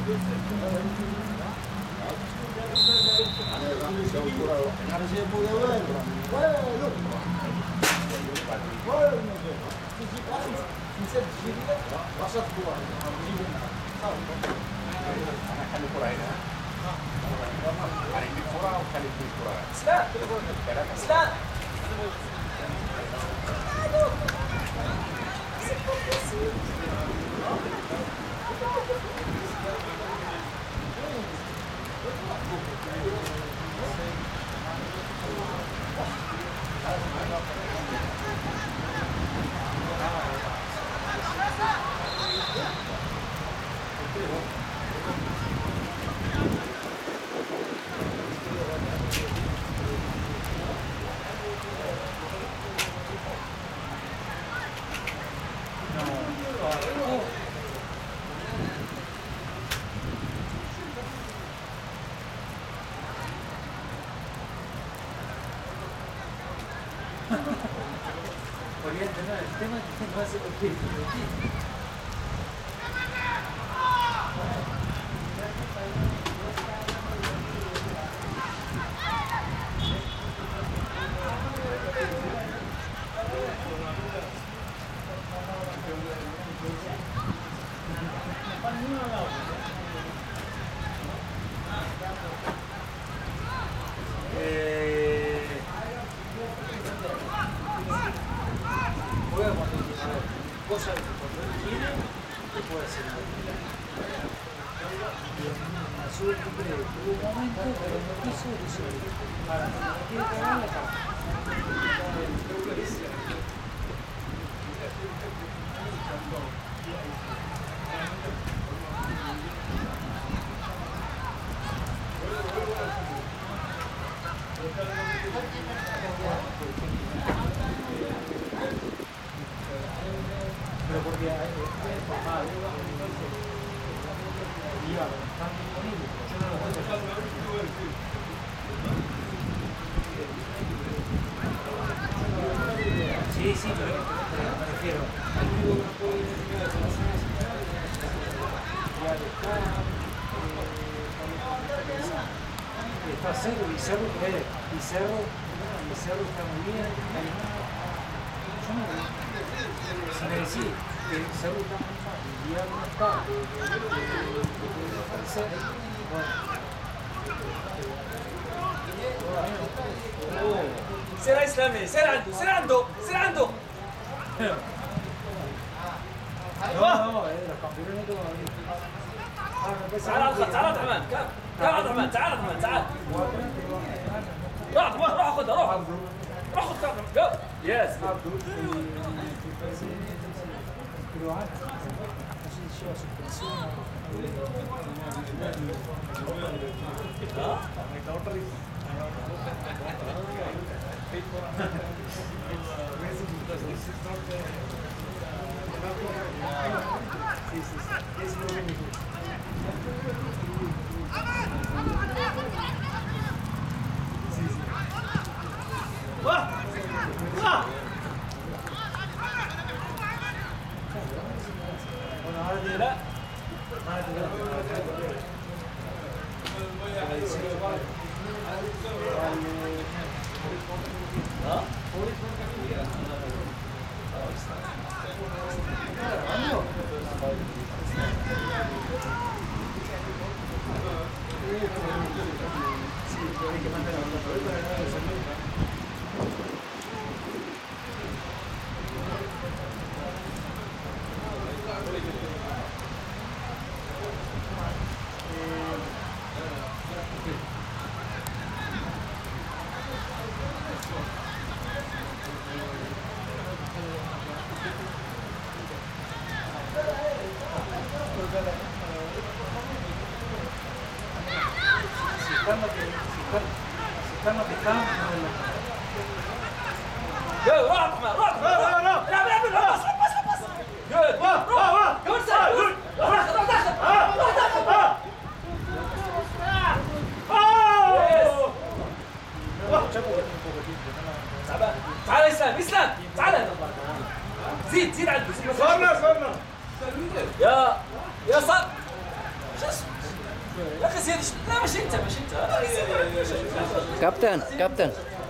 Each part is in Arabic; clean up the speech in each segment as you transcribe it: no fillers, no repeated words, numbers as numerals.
Oriente, no, el tema es que no hace lo cosas que cuando él quiere, te puede hacer algo. Y en Azul tuvo un momento, pero no quiso, dice, para no quiere cagar la cara. Pero porque es formado, iba tan disponible, yo no lo puedo dejar. Sí, pero me refiero, al único que no puedo identificar con las está Cerro, y Cerro está muy bien, yo no lo veo. Si me decís que Cerro está muy mal, y ya no está, سير اسلامي سير عنده no, los campeones todavía. تعال عبد الرحمن تعال عبد الرحمن تعال روح خدها روح خد كارت يس Pero antes, no sé si lleva suspensión اسلام تعال زيد عنده صرنا يا صار يا اخي زياد لا ماشي انت كابتن كابتن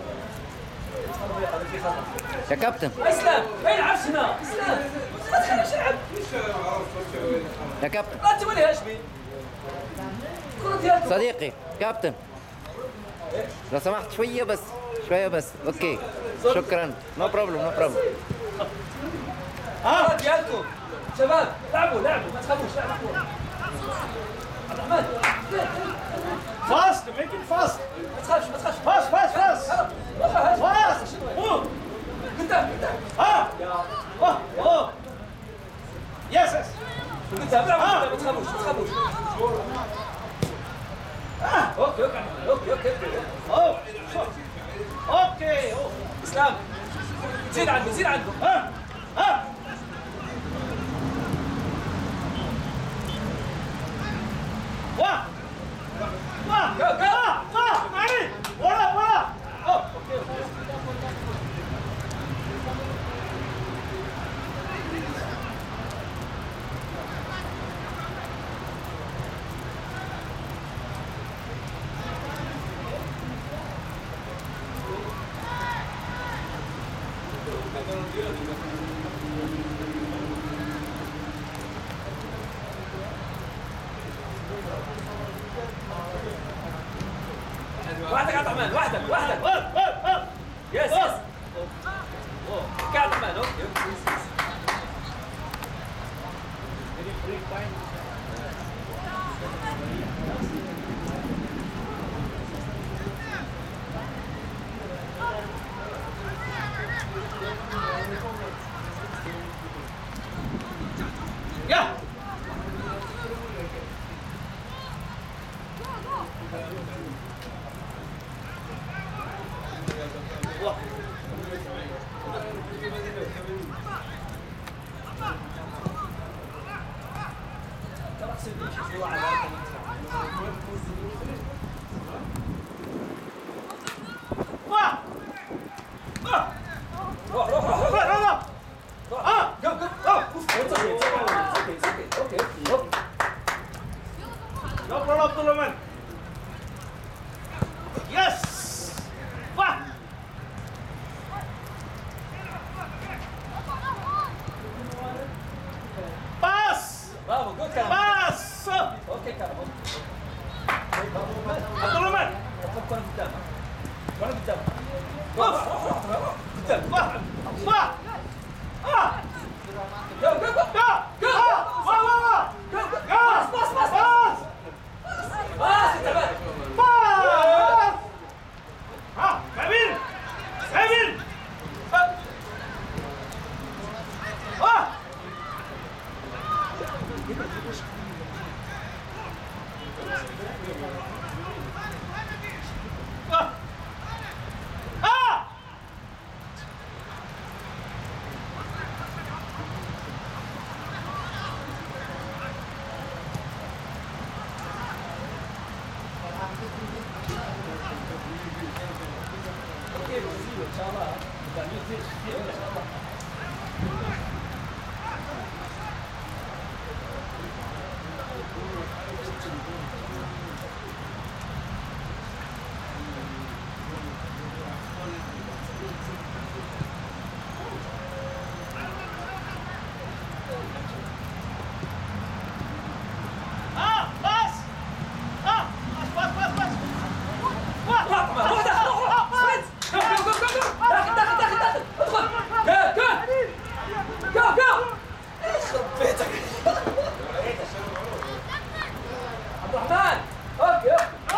يا كابتن اسلام ما يلعبش هنا اسلام ما تخليش يلعب يا كابتن لا انت ولا هاشمي الكره ديالك صديقي كابتن لو سمحت شوية بس اوكي شكرا نو بروبلم الكره ديالكم شباب لعبوا ما تخافوش لعبوا عبد الرحمن Fast, make it fast. ما تخافش Fast. Fast. Move. قدام Ah. Oh. Yes. قدام لعبوا ما تخافوش اوكي Oh. Okay. Oh. اسلام زيد عنده Wah. Go. Mari. Bola. Oh. وحدك عبد الرحمن وحدك يس عبد الرحمن اوكي Yeah. No problem, Abdulrahman. Yes. Wah. Pass. برافو جود كلام Pass. اوكي كلام Abdulrahman. فكر قدام Wah. قدام Wah. Ah. جو Go. Wah. Go. باص انت بقى Pass. Ah, Kevin. Ah. Ah. اوكي ان شاء الله ان شاء الله Ah, pass. Ah, pass. Wah. روح سبرنت داخل ادخل جو يخرب بيتك عبد الرحمن اوكي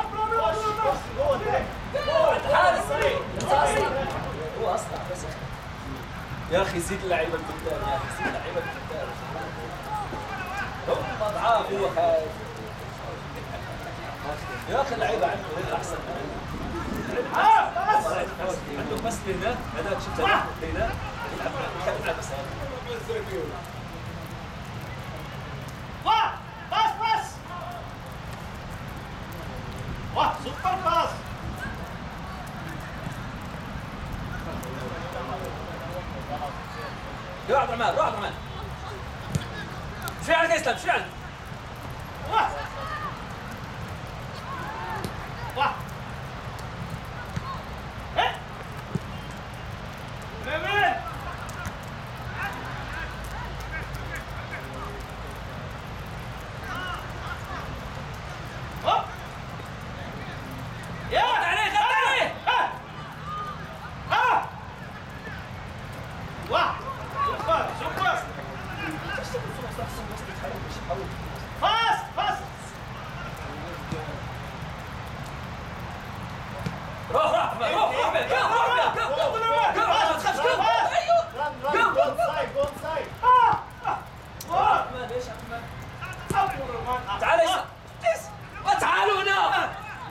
الحارس هو اصلا بس يا اخي زيد اللعيبه القدام هم اضعاف هو خايف يا اخي اللعيبه عنده احسن عنده بس هنا هذاك شفت هنا يلعب بس Wah. Pass. Wah, super pass. روح عبد الرحمن شوي عليك يا اسلام شوي عليك Wah. تعال اسلام تعالوا هنا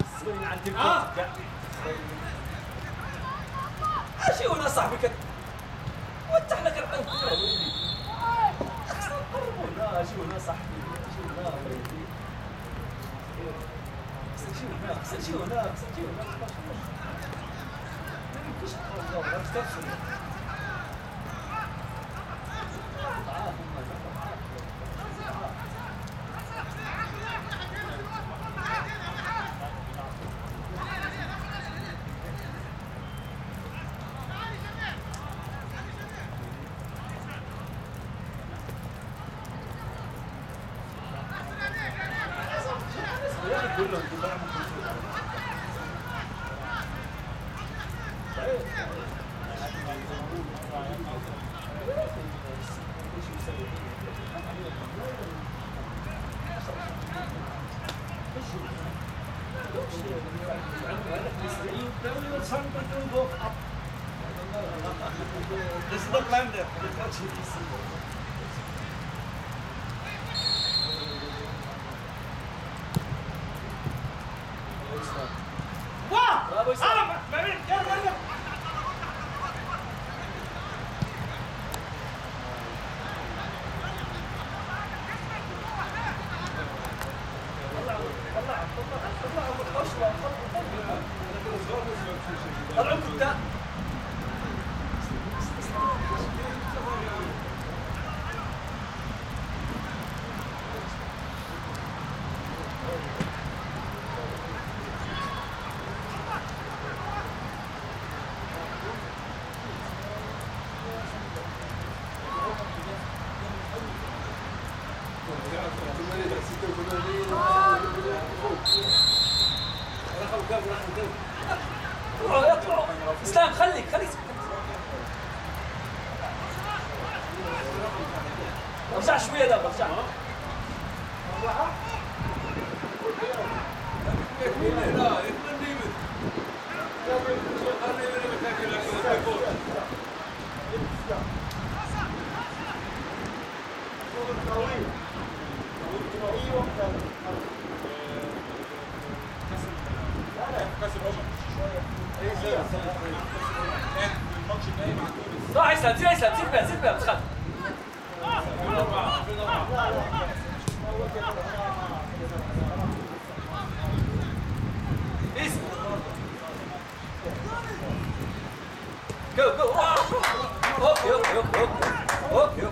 اشي هنا صاحبي كده وانت احنا كرهنا الكوره ويلي احسن قربوا لا اشي هنا صاحبي اشي هنا ويلي اشي هنا اشي هنا اشي هنا ما يمكنش تخرج ما تستفسر This is the plan there. Wow! Bravo, Islam. Get. طلعوا قدام اطلعوا اسلام خليك ارجع شويه ده ارجع راح اسلام زيد بقى تخاف جو هوب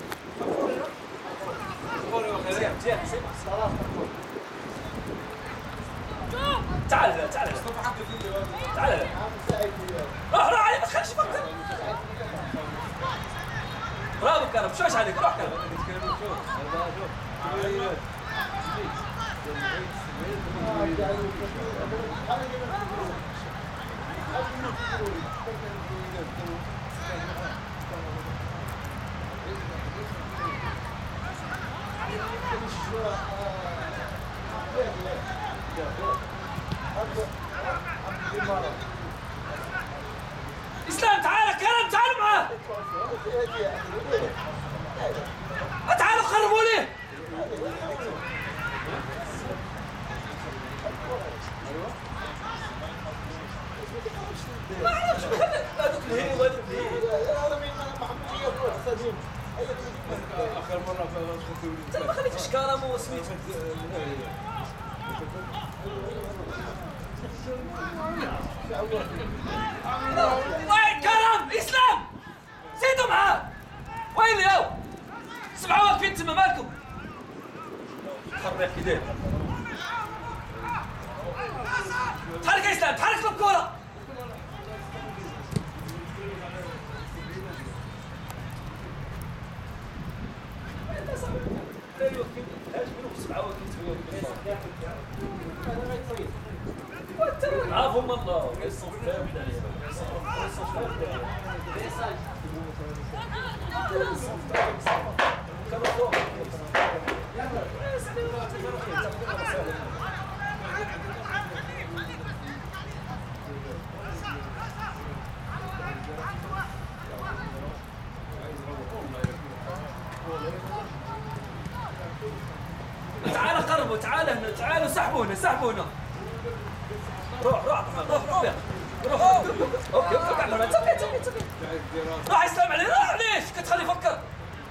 تعال روح علي ما تخليش فكر برافو كرم شوش عليك روح كرم اسلام تعال كرم تعال معاه تعالوا خربوا لي ما اعرفش هذوك الهي وهذوك الهي اخر مره انت ما خليتش كرم وسميتو وين كرم اسلام زيدوا معاه وين اليوم سبعة واقفين تما مالكم خربيق كي تحرك يا اسلام تحرك له الكرة عافهم الله قربوا تعال هنا تعالوا سحبونا سحبونا روح روح روح روح روح اوكي اوكي راح يسلم عليه راح ليش كتخليه يفكر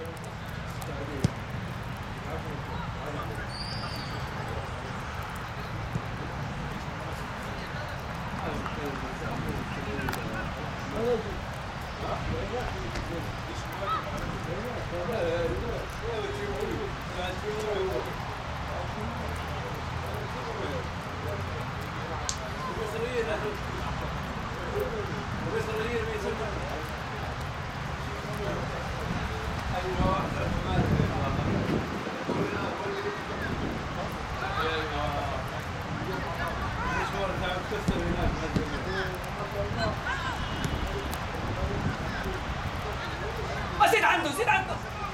زيد عنده زيد عنده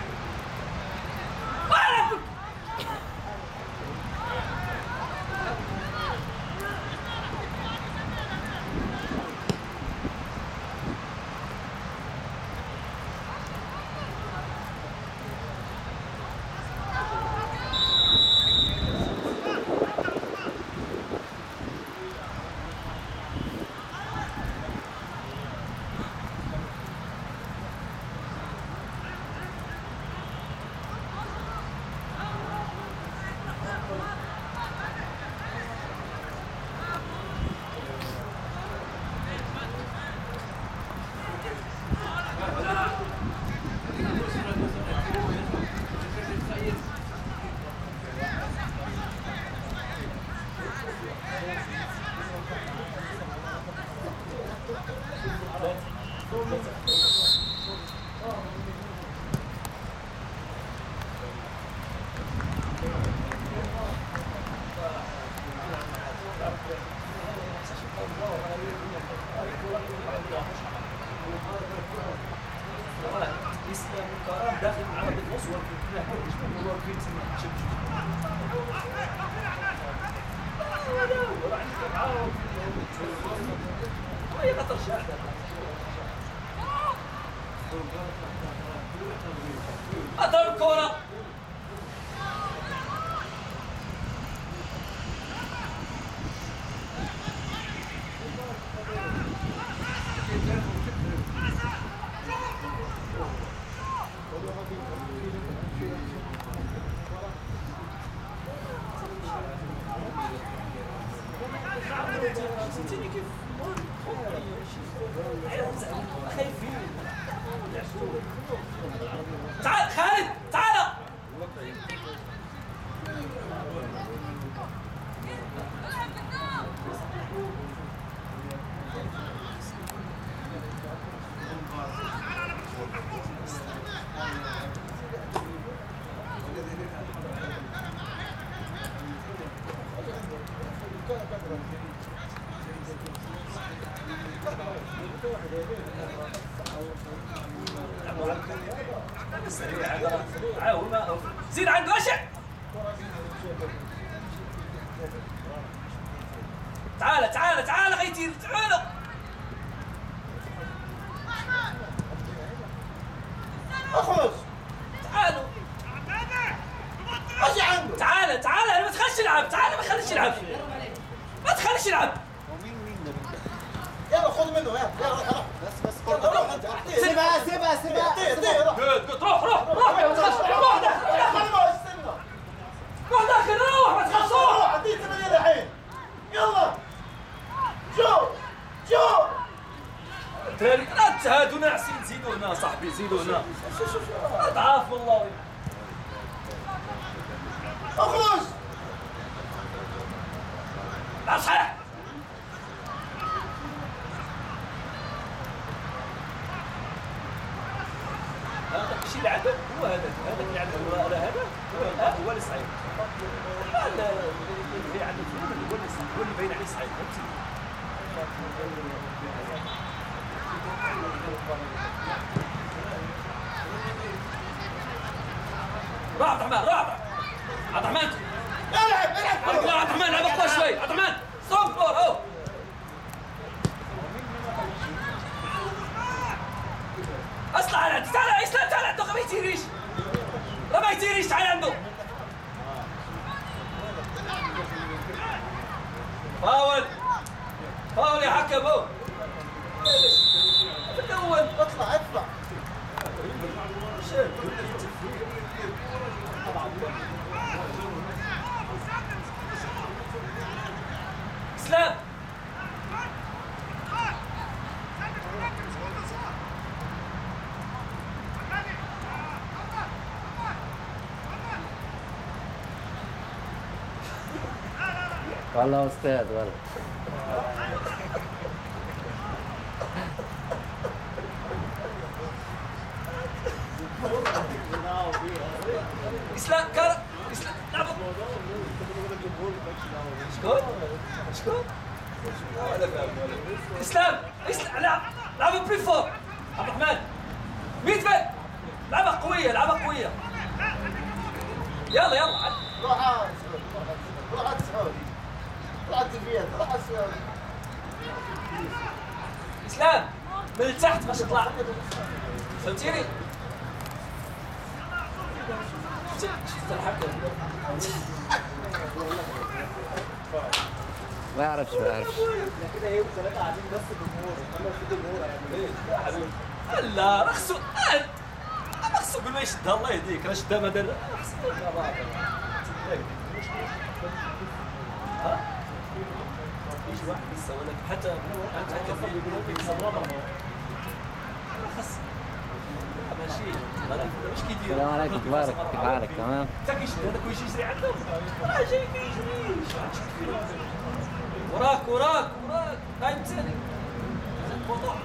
اسلام الكرام داخل على النص أضرب الكرة تعال خالد تعال زيد عنده اشع تعال تعال تعال غيتير تعالوا اخرج تعالوا اجي عنده تعال تعال ما تخليش يلعب تعال ما تخليش يلعب ما تخليش يلعب يلا خذ منه يلا بس يلا روح انت سيبها روح روح روح ما تخليش روح روح داخل روح ما تخليش روح عديت من الحين يلا شوف لا تهادوا ناعسين زيدونا صاحبي زيدونا اضعاف والله اخرج لا صحيح هذا الشيء اللي عندك هو هذا اللي عندك هو اللي صعيب اللي عندك هو اللي باين عليه صعيب روح عبد الرحمن روح عبد الرحمن العب عبد الرحمن العب اقوى شوي عبد الرحمن ستروب فور اهو اصلع على عندي تعال اسلام تعال عنده ما يتيريش لا ما يتيريش تعال عنده فاول يا حكم هو في الاول. اطلع اطلع. اسلام والله أستاذ والله. اسلام كار اسلام لعب شكون شكون اسلام لعب لعبه بري فور عبد الرحمن ميتفل لعبه قويه لعبه قويه يلا يلا روح على السعودي. روح على التلفزيون. روح على السعودي. اسلام من تحت باش تطلع فهمتيني شفت الحكم ما أعرفش لا رخصو رخصو قول ما يشدها الله يهديك راه شدها ما دار ها يجي واحد لسه ولكن حتى خص ماشي واش كيدير السلام عليكم تبارك كيف حالك تمام؟ حتى كيشد هذاك ويجي يجري عندهم راه جاي كيجري وراك وراك وراك قايم ثاني وضوح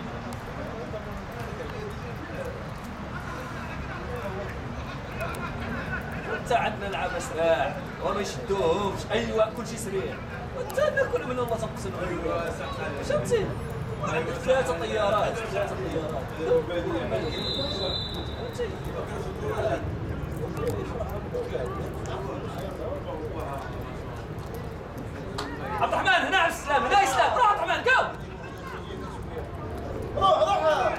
حتى عندنا لعبه سراع وما يشدوهمش ايوا كلشي سريع وانت ناكل من الله تنقصنا فهمتي وعندك ثلاثه طيارات فهمتي عبد الرحمن هنا على السلام هنا اسلام روح عبد الرحمن قام روح روح.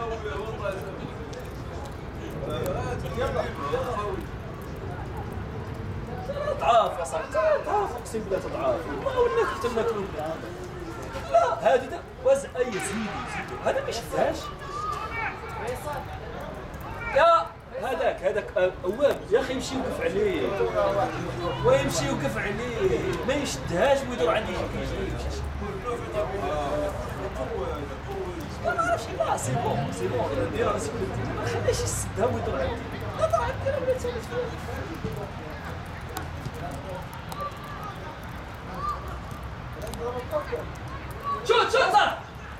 اضعاف يا صاحبي اضعاف اقسم بالله اضعاف ما ولك حتى ناكلوا لا هذه ده وزع اي زيدي هذا ما يشدهاش يا هذاك اواب يا اخي يمشي يوقف عليه ويمشي يوقف عليه ما يشدهاش ويدور عندي يجي ما نعرفش لا سي بون نديرها ما خليش يسدها ويدور عندي لا طلع عندي راه بغيت شوت صار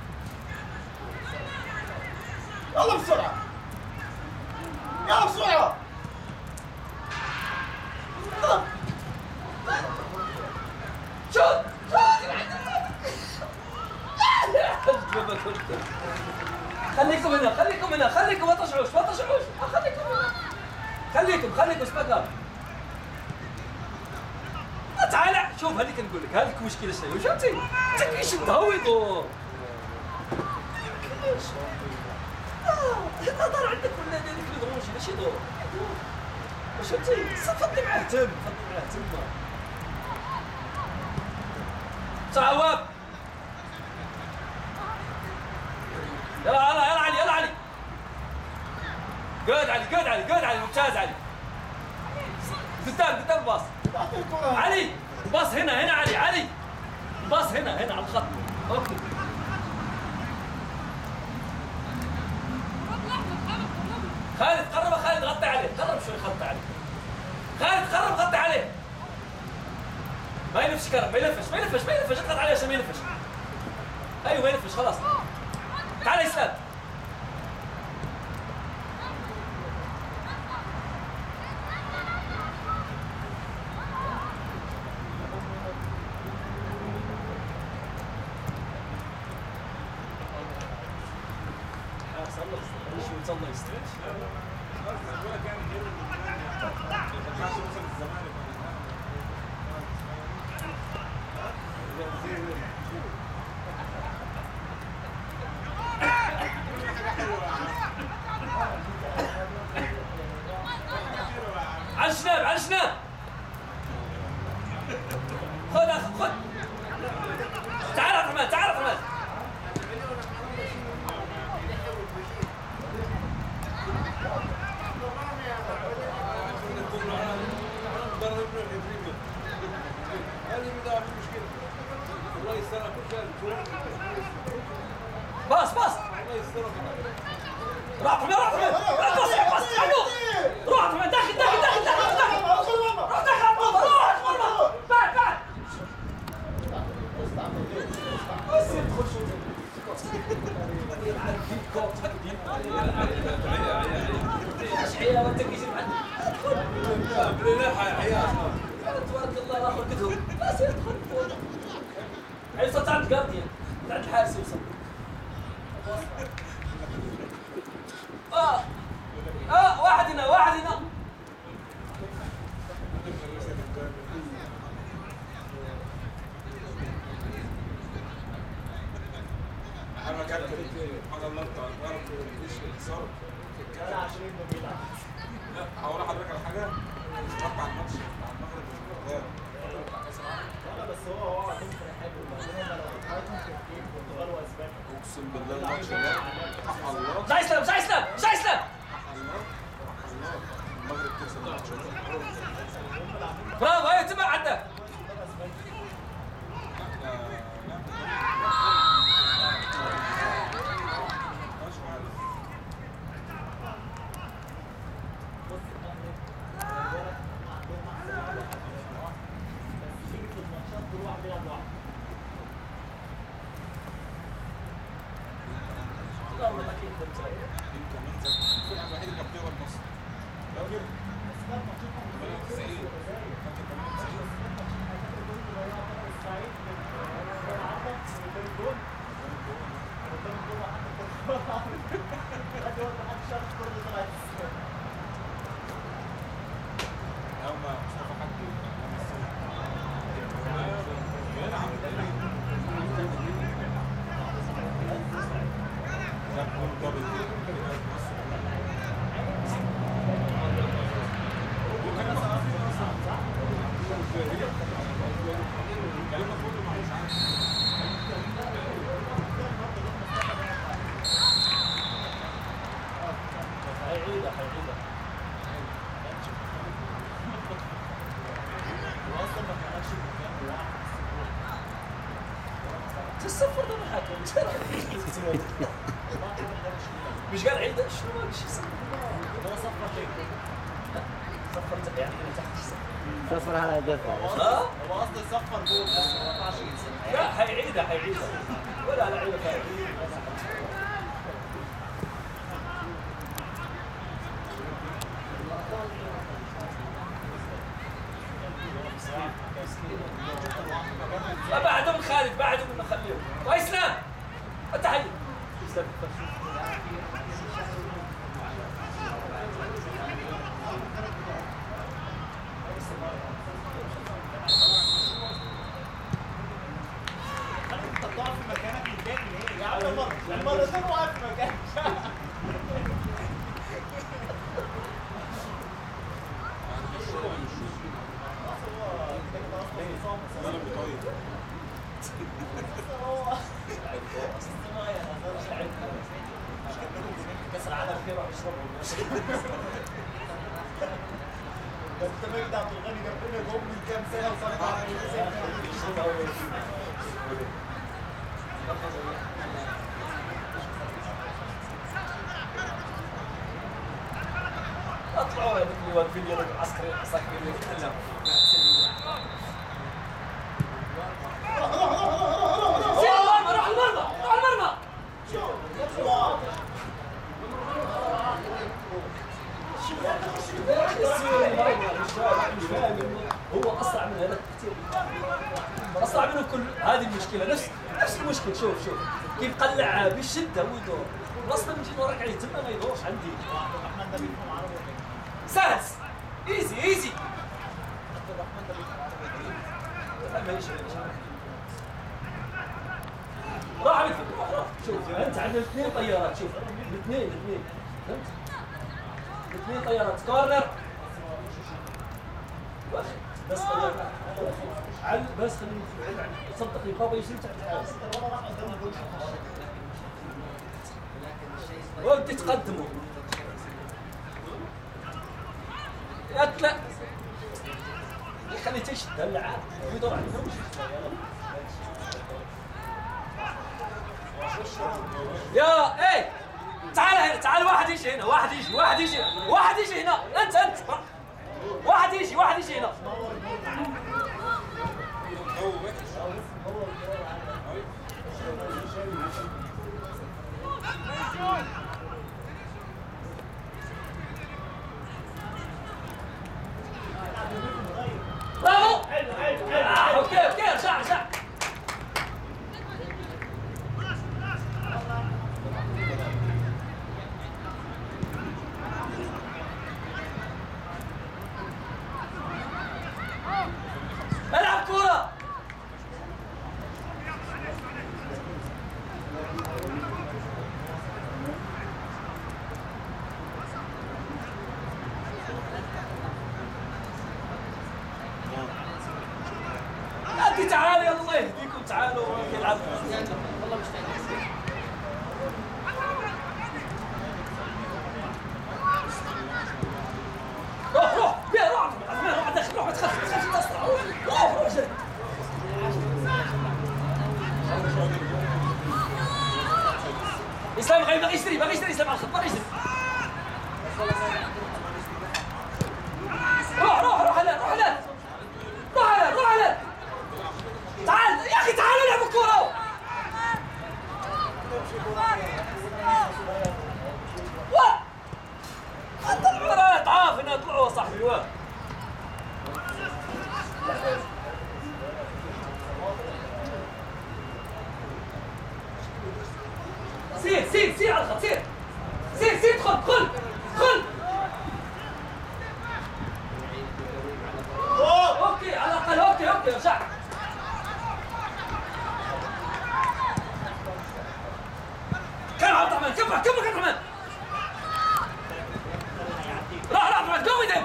يلا بسرعة. يلا بسرعة. شوت خليكم هنا خليكم هنا خليكم ما تطلعوش ما تطلعوش خليكم هنا خليكم سباكا تعال شوف هذيك نقول لك هذيك مشكله شنو فهمتي انت كيشدها ويدور هذا دار عندك ولا هذيك اللي ضروري ماشي دور واش فهمتي فضي معاه تما تعواب يلا علي يلا علي قاد علي ممتاز علي قدام الباص علي باص هنا علي باص هنا على الخط اوكي خالد قرب غطي عليه قرب شوي غطي عليه خالد قرب غطي عليه ما ينفش كرم ما ينفش اضغط عليه عشان ما ينفش ايوه ما ينفش خلاص تعال يا اسلام الله يستر على الشناب خذ تعال عبد الرحمن باص باص روح روح روح روح روح داخل داخل داخل داخل داخل روح داخل روح مرمى بعد بعد حياه وانت كيجي تبارك الله الاخر كتب لا سيدخل يوصل عند جارديان عند الحارس يوصل واحد هنا واحد هنا انا كان سبحان الله انت عارف ايش صار كان 20 بيلعب هقول لحضرتك على حاجه اتفرجت على الماتش بتاع المغرب لا بس هو هتنفع حلو البرتغال واسبانيا اقسم بالله الماتش ده الله مش هيسلم مش هيسلم مش هيسلم المغرب تكسب الماتش برافو ايوه تبع عندك الصفر ده ما حاكم مش قال عيد شنو ما شيء هو صفر يعني تحت صفر على دفع. ها هو قصدي صفر جول بس ما ينفعش ينسى. لا هيعيدها ولا لعيبه ثانيه بعده من خالد بعده من خليهم واسلام التحيه انت بتقف في مكانك مكان ايه؟ يا عم مرتين واقف في مكانك. كاس العالم كده راح يشربوا انت مجدي عبد الغني جاب لنا جول من كام سنه وصارت على اطلعوا يا بني واقفين يا عسكري عساكري يتكلم روح المرمى روح المرمى هو اسرع من هذا كثير اسرع منه كل هذه المشكله نفس المشكله شوف كيف قلع بالشده ويدور اصلا نجي نورك عليه تما ما يدورش عندي الرحمن ده بيفهم عربي ولا ايه؟ سهل ايزي عبد الرحمن ده بيفهم عربي ولا ايه؟ راح عليك شوف انت عندك اثنين طيارات شوف الاثنين فهمت؟ اثنين طيارات كورنر بس طيارات بس خليني صدقني بابا يشيل تحت الحارس ودي تقدموا لا خليه تشد اللعاب ويدور عليهم يا ايه تعال هنا، تعال واحد يجي هنا، واحد يجي هنا، انت واحد يجي هنا. برافو. اوكي ارجع. العب كورة. انت تعالوا يا الله يهديكم، تعالوا العبوا. والله مشتاق. روح يا روح داخل، روح ما تخافش تسرع، روح جري. اسلام باغي يشتري اسلام على الخط، باغي يشتري. روح على تعال يا اخي، تعالوا العبوا الكورة. طلعوا تعاف هنا، طلعوا صاحبي. واه سير على الخط، سير ادخل. اوكي على الاقل، اوكي ارجع. كم عبد الرحمن، كم عبد الرحمن. راح عبد الرحمن، جو with him.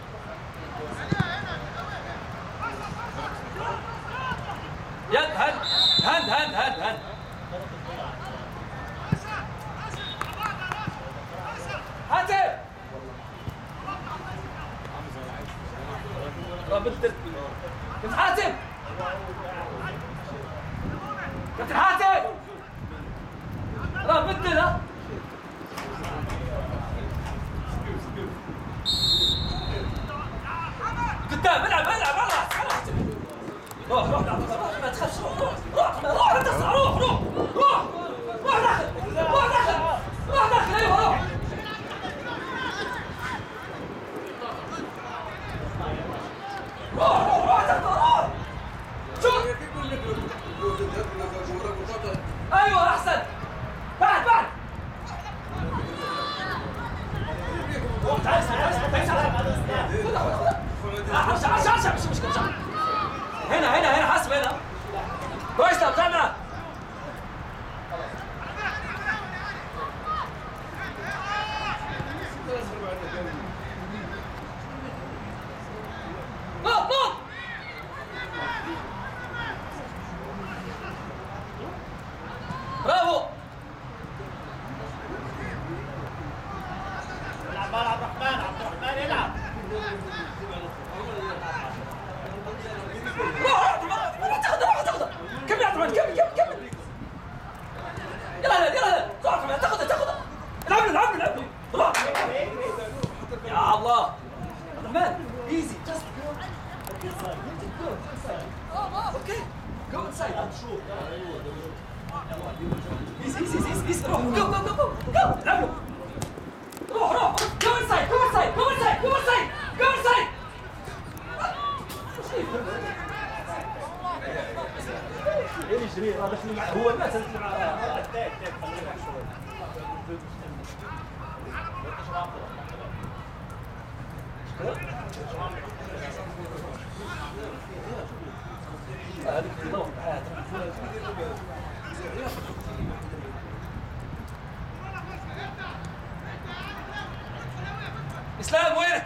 يد هند. حاتم بدل كابتن حاتم راه بدل. ها قدام، العب روح ما تخافش، روح انت اسرع، روح داخل ايوه روح شوف. ايوه احسن، بعد تعال مش مشكلة. هنا حسب هنا كويس. طب تعال معاه. نط برافو. العب عبد الرحمن يلعب. روح تاخذ. كمل يا عبد الرحمن، كمل. يلا روح تاخذ. العب. روح يا الله. عبد الرحمن ايزي جاست اوكي جو انسايد. ايزي روح جو العب له. روح جو انسايد. يجري راه داخل معاه، هو الناس اللي معاه. هذيك النظام اسلام وينك؟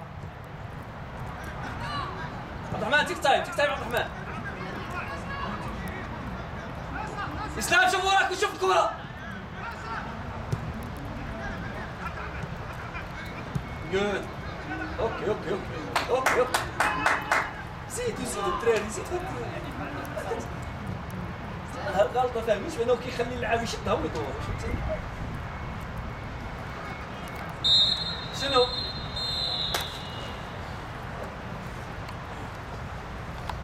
عبد الرحمن تيك تايم عبد الرحمن. اسلام شوف وراك وشوف الكورة. جود. اوكي زيدوا الدراري، زيدوا الدراري. غلطه فاهميش بانه كيخلي اللاعب يشد هو يدور.